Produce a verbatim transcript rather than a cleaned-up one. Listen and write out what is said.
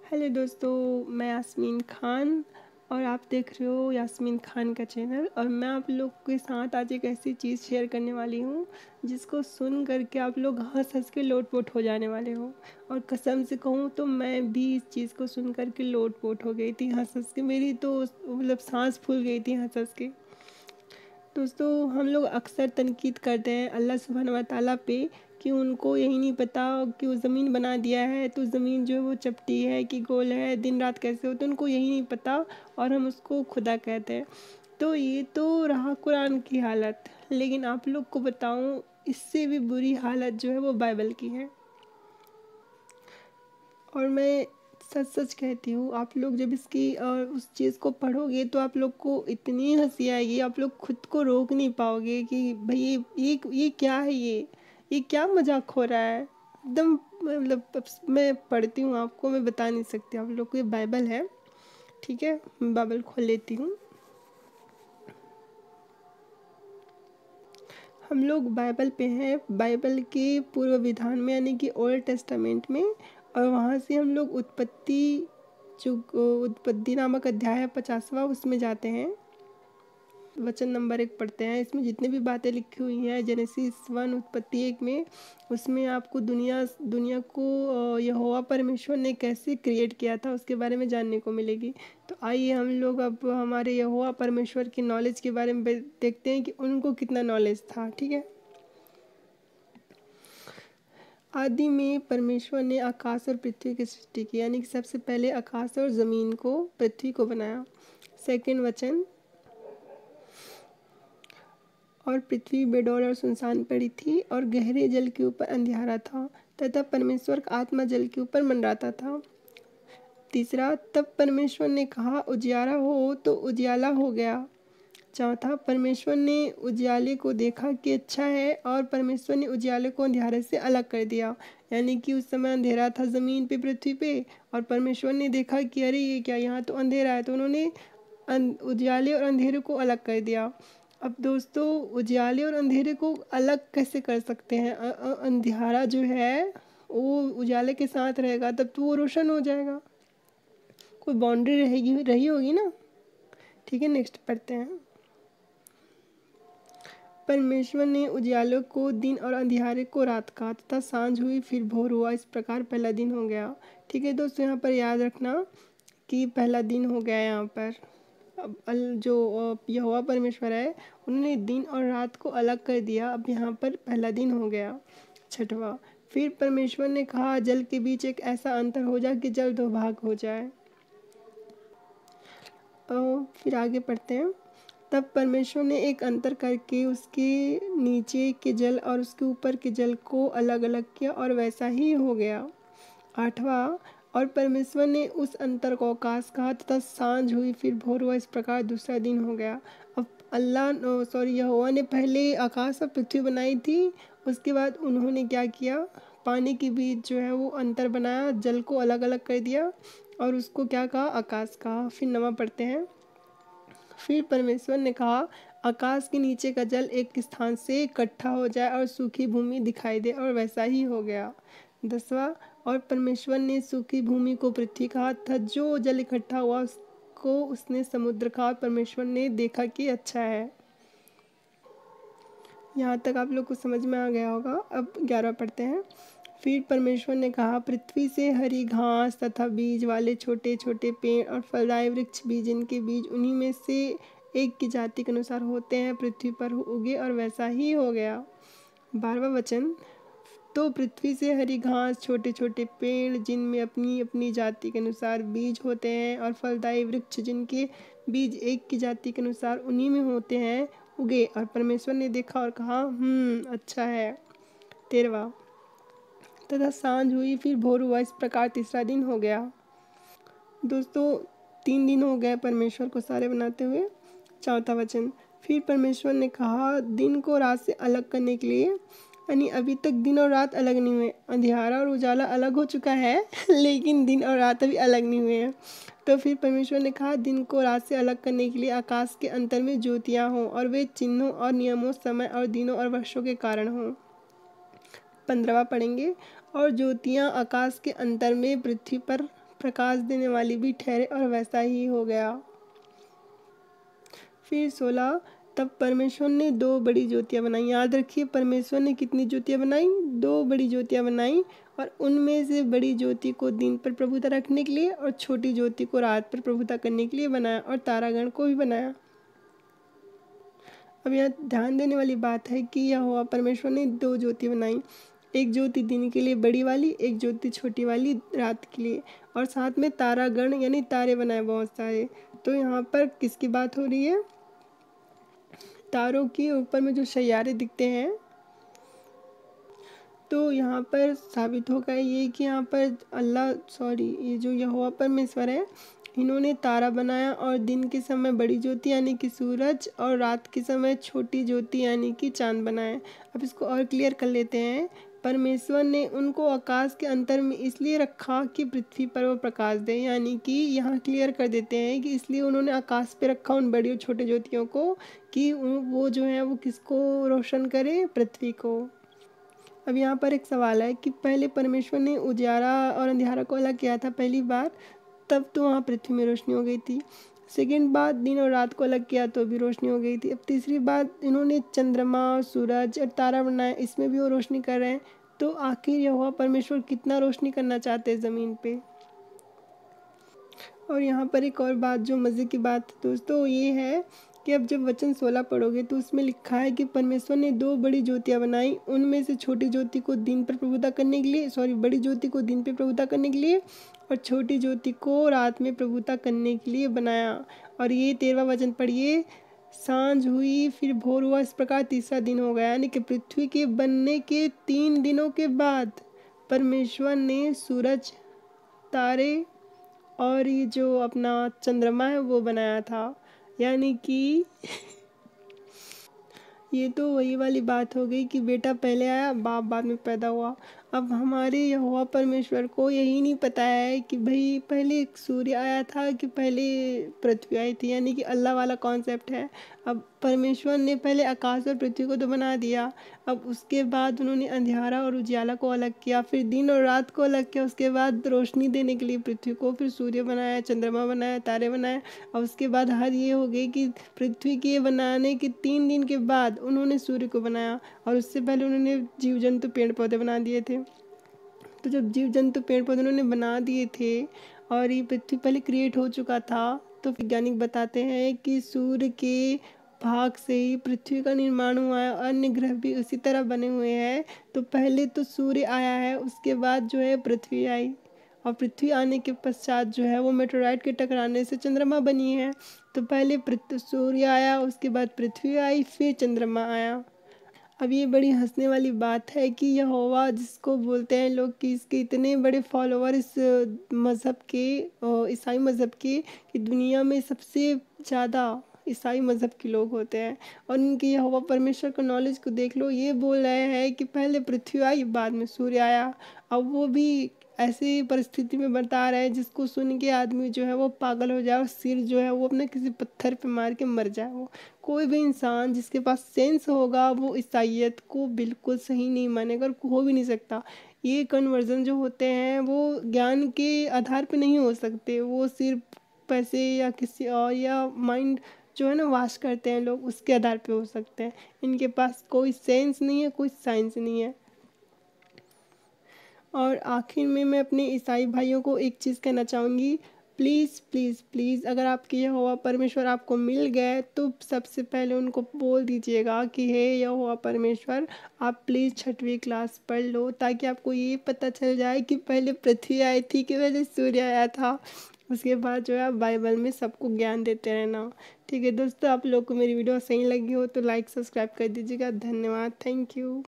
Hello दोस्तों, मैं यास्मीन खान और आप देख रहे हो यास्मीन खान का चैनल। और मैं आप लोग के साथ आज एक ऐसी चीज़ शेयर करने वाली हूँ जिसको सुन करके आप लोग हंस हंस के लोट-पोट हो जाने वाले हो। और कसम से कहूँ तो मैं भी इस चीज़ को सुन करके लोट-पोट हो गई थी हंस हंस के। मेरी तो मतलब सांस फूल गई थी हंस हंस के। दोस्तों, हम लोग अक्सर तनकीद करते हैं अल्लाह सुब्हान व तआला पे कि उनको यही नहीं पता कि वो ज़मीन बना दिया है तो ज़मीन जो है वो चपटी है कि गोल है, दिन रात कैसे होते हैं उनको यही नहीं पता और हम उसको खुदा कहते हैं। तो ये तो रहा कुरान की हालत, लेकिन आप लोग को बताऊं इससे भी बुरी हालत जो है वो बाइबल की है। और मैं सच सच कहती हूँ, आप लोग जब इसकी और उस चीज़ को पढ़ोगे तो आप लोग को इतनी हंसी आएगी, आप लोग खुद को रोक नहीं पाओगे कि भाई ये ये ये क्या है, ये ये क्या मजाक हो रहा है एकदम। मतलब अब मैं पढ़ती हूँ, आपको मैं बता नहीं सकती। आप लोग को ये बाइबल है, ठीक है, मैं बाइबल खोल लेती हूँ। हम लोग बाइबल पे हैं, बाइबल के पूर्व विधान में यानी कि ओल्ड टेस्टामेंट में। और वहाँ से हम लोग उत्पत्ति जो उत्पत्ति नामक अध्याय है पचासवा, उसमें जाते हैं। वचन नंबर एक पढ़ते हैं। इसमें जितनी भी बातें लिखी हुई हैं जेनेसिस वन उत्पत्ति एक में, उसमें आपको दुनिया दुनिया को यहोवा परमेश्वर ने कैसे क्रिएट किया था उसके बारे में जानने को मिलेगी। तो आइए हम लोग अब हमारे यहोवा परमेश्वर की नॉलेज के बारे में देखते हैं कि उनको कितना नॉलेज था। ठीक है। आदि में परमेश्वर ने आकाश और पृथ्वी की सृष्टि की, यानी कि सबसे पहले आकाश और ज़मीन को, पृथ्वी को बनाया। सेकंड वचन, और पृथ्वी बेडौल और सुनसान पड़ी थी और गहरे जल के ऊपर अंधियारा था तथा परमेश्वर का आत्मा जल के ऊपर मंडराता था। तीसरा, तब परमेश्वर ने कहा उजियारा हो, तो उजियाला हो गया। चौथा, परमेश्वर ने उजियाले को देखा कि अच्छा है और परमेश्वर ने उजियाले को अंधेरे से अलग कर दिया। यानी कि उस समय अंधेरा था ज़मीन पे, पृथ्वी पे, और परमेश्वर ने देखा कि अरे ये क्या, यहाँ तो अंधेरा है, तो उन्होंने उजियाले और अंधेरे को अलग कर दिया। अब दोस्तों, उजियाले और अंधेरे को अलग कैसे कर सकते हैं? अंधियारा जो है वो उजाले के साथ रहेगा तब तो वो रोशन हो जाएगा, कोई बाउंड्री रहेगी रही होगी ना। ठीक है, नेक्स्ट पढ़ते हैं। परमेश्वर ने उजियालों को दिन और अंधियारे को रात कहा तथा सांझ हुई फिर भोर हुआ, इस प्रकार पहला दिन हो गया। ठीक है दोस्तों, यहाँ पर याद रखना कि पहला दिन हो गया यहाँ पर। अब जो यहोवा परमेश्वर है उन्होंने दिन और रात को अलग कर दिया। अब यहाँ पर पहला दिन हो गया। छठवां, फिर परमेश्वर ने कहा जल के बीच एक ऐसा अंतर हो जाए कि जल दो भाग हो जाए। और फिर आगे पढ़ते हैं। तब परमेश्वर ने एक अंतर करके उसके नीचे के जल और उसके ऊपर के जल को अलग अलग किया और वैसा ही हो गया। आठवां, और परमेश्वर ने उस अंतर को आकाश कहा तथा सांझ हुई फिर भोर हुआ, इस प्रकार दूसरा दिन हो गया। अब अल्लाह सॉरी यहोवा ने पहले आकाश और पृथ्वी बनाई थी, उसके बाद उन्होंने क्या किया, पानी के बीच जो है वो अंतर बनाया, जल को अलग अलग कर दिया और उसको क्या कहा, आकाश कहा। फिर नवा पढ़ते हैं। फिर परमेश्वर ने कहा आकाश के नीचे का जल एक स्थान से इकट्ठा हो जाए और सूखी भूमि दिखाई दे, और वैसा ही हो गया। दसवां, और परमेश्वर ने सूखी भूमि को पृथ्वी कहा था, जो जल इकट्ठा हुआ उसको उसने समुद्र कहा, और परमेश्वर ने देखा कि अच्छा है। यहाँ तक आप लोग को समझ में आ गया होगा। अब ग्यारह पढ़ते हैं। फिर परमेश्वर ने कहा पृथ्वी से हरी घास तथा बीज वाले छोटे छोटे पेड़ और फलदायी वृक्ष भी, जिनके बीज उन्हीं में से एक की जाति के अनुसार होते हैं, पृथ्वी पर उगे, और वैसा ही हो गया। बारहवां वचन, तो पृथ्वी से हरी घास, छोटे छोटे पेड़ जिनमें अपनी अपनी जाति के अनुसार बीज होते हैं, और फलदायी वृक्ष जिनके बीज एक की जाति के अनुसार उन्हीं में होते हैं, उगे, और परमेश्वर ने देखा और कहा हम्म अच्छा है। तेरहवां, तथा सांझ हुई फिर भोर हुआ, इस प्रकार तीसरा दिन हो गया। दोस्तों, तीन दिन हो गए परमेश्वर को सारे बनाते हुए। चौथा वचन, फिर परमेश्वर ने कहा दिन को रात से अलग करने के लिए, यानी अभी तक दिन और रात अलग नहीं हुए, अंधियारा और उजाला अलग हो चुका है लेकिन दिन और रात अभी अलग नहीं हुए हैं। तो फिर परमेश्वर ने कहा दिन को रात से अलग करने के लिए आकाश के अंतर में ज्योतियाँ हों, और वे चिन्हों और नियमों, समय और दिनों और वर्षों के कारण हों। पंद्रहवा पढ़ेंगे। और ज्योतियाँ आकाश के अंतर में पृथ्वी पर प्रकाश देने वाली भी ठहरे, और वैसा ही हो गया। फिर सोलह, तब परमेश्वर ने दो बड़ी ज्योतियाँ बनाई। याद रखिए, परमेश्वर ने कितनी ज्योतियाँ बनाई? दो बड़ी ज्योतियाँ बनाई, और उनमें से बड़ी ज्योति को दिन पर प्रभुता रखने के लिए और छोटी ज्योति को रात पर प्रभुता करने के लिए बनाया, और तारागण को भी बनाया। अब यहाँ ध्यान देने वाली बात है कि यहोवा परमेश्वर ने दो ज्योति बनाई, एक ज्योति दिन के लिए बड़ी वाली, एक ज्योति छोटी वाली रात के लिए, और साथ में तारागण यानी तारे बनाए बहुत सारे। तो यहाँ पर किसकी बात हो रही है? तारों के ऊपर में जो सैयारे दिखते हैं। तो यहाँ पर साबित होगा ये कि यहाँ पर अल्लाह सॉरी ये जो यहोवा परमेश्वर है, इन्होंने तारा बनाया, और दिन के समय बड़ी ज्योति यानी कि सूरज, और रात के समय छोटी ज्योति यानी कि चांद बनाए। अब इसको और क्लियर कर लेते हैं। परमेश्वर ने उनको आकाश के अंतर में इसलिए रखा कि पृथ्वी पर वो प्रकाश दे, यानी कि यहाँ क्लियर कर देते हैं कि इसलिए उन्होंने आकाश पे रखा उन बड़ी और छोटी ज्योतियों को कि वो जो है वो किसको रोशन करे? पृथ्वी को। अब यहाँ पर एक सवाल है कि पहले परमेश्वर ने उजाला और अंधियारा को अलग किया था पहली बार, तब तो वहाँ पृथ्वी में रोशनी हो गई थी। सेकेंड बार दिन और रात को अलग किया तो भी रोशनी हो गई थी। अब तीसरी बार इन्होंने चंद्रमा और सूरज और तारा बनाया, इसमें भी वो रोशनी कर रहे हैं। तो आखिर यहोवा परमेश्वर कितना रोशनी करना चाहते हैं ज़मीन पे? और यहाँ पर एक और बात जो मज़े की बात है दोस्तों, ये है कि अब जब वचन सोलह पढ़ोगे तो उसमें लिखा है कि परमेश्वर ने दो बड़ी ज्योतियाँ बनाई, उनमें से छोटी ज्योति को दिन पर प्रभुता करने के लिए सॉरी बड़ी ज्योति को दिन पर प्रभुता करने के लिए और छोटी ज्योति को रात में प्रभुता करने के लिए बनाया। और ये तेरहवां वचन पढ़िए, सांझ हुई फिर भोर हुआ, इस प्रकार तीसरा दिन हो गया। यानी कि पृथ्वी के बनने के तीन दिनों के बाद परमेश्वर ने सूरज, तारे और ये जो अपना चंद्रमा है वो बनाया था। यानी कि ये तो वही वाली बात हो गई कि बेटा पहले आया, बाप बाद में पैदा हुआ। अब हमारे यहोवा परमेश्वर को यही नहीं पता है कि भाई पहले सूर्य आया था कि पहले पृथ्वी आई थी, यानी कि अल्लाह वाला कॉन्सेप्ट है। अब परमेश्वर ने पहले आकाश और पृथ्वी को तो बना दिया, अब उसके बाद उन्होंने अंधियारा और उजियाला को अलग किया, फिर दिन और रात को अलग किया, उसके बाद रोशनी देने के लिए पृथ्वी को, फिर सूर्य बनाया, चंद्रमा बनाया, तारे बनाए, और उसके बाद हद ये हो गई कि पृथ्वी के बनाने के तीन दिन के बाद उन्होंने सूर्य को बनाया, और उससे पहले उन्होंने जीव जंतु पेड़ पौधे बना दिए थे। तो जब जीव जंतु पेड़ पौधे उन्होंने बना दिए थे और ये पृथ्वी पहले क्रिएट हो चुका था, तो वैज्ञानिक बताते हैं कि सूर्य के भाग से ही पृथ्वी का निर्माण हुआ है, अन्य ग्रह भी उसी तरह बने हुए हैं। तो पहले तो सूर्य आया है, उसके बाद जो है पृथ्वी आई, और पृथ्वी आने के पश्चात जो है वो मेटेराइट के टकराने से चंद्रमा बनी है। तो पहले सूर्य आया, उसके बाद पृथ्वी आई, फिर चंद्रमा आया। अब ये बड़ी हंसने वाली बात है कि यहोवा जिसको बोलते हैं लोग कि इसके इतने बड़े फॉलोअर इस मज़हब के, ईसाई मज़हब के, कि दुनिया में सबसे ज़्यादा ईसाई मज़हब के लोग होते हैं, और इनके यहोवा परमेश्वर का नॉलेज को देख लो। ये बोल रहे हैं कि पहले पृथ्वी आई, बाद में सूर्य आया। अब वो भी ऐसी परिस्थिति में बता रहे हैं जिसको सुन के आदमी जो है वो पागल हो जाए और सिर जो है वो अपने किसी पत्थर पे मार के मर जाए। वो कोई भी इंसान जिसके पास सेंस होगा वो ईसाइयत को बिल्कुल सही नहीं मानेगा, और हो भी नहीं सकता। ये कन्वर्जन जो होते हैं वो ज्ञान के आधार पे नहीं हो सकते, वो सिर्फ पैसे या किसी और या माइंड जो है ना वाश करते हैं लोग, उसके आधार पे हो सकते हैं। इनके पास कोई सेंस नहीं है, कोई साइंस नहीं है। और आखिर में मैं अपने ईसाई भाइयों को एक चीज़ कहना चाहूँगी, प्लीज़ प्लीज़ प्लीज़ अगर आपके यहोवा परमेश्वर आपको मिल गए तो सबसे पहले उनको बोल दीजिएगा कि हे यहोवा परमेश्वर, आप प्लीज़ छठवीं क्लास पढ़ लो, ताकि आपको ये पता चल जाए कि पहले पृथ्वी आई थी कि पहले सूर्य आया था। उसके बाद जो है आप बाइबल में सबको ज्ञान देते रहना। ठीक है दोस्तों, आप लोग को मेरी वीडियो सही लगी हो तो लाइक सब्सक्राइब कर दीजिएगा। धन्यवाद, थैंक यू।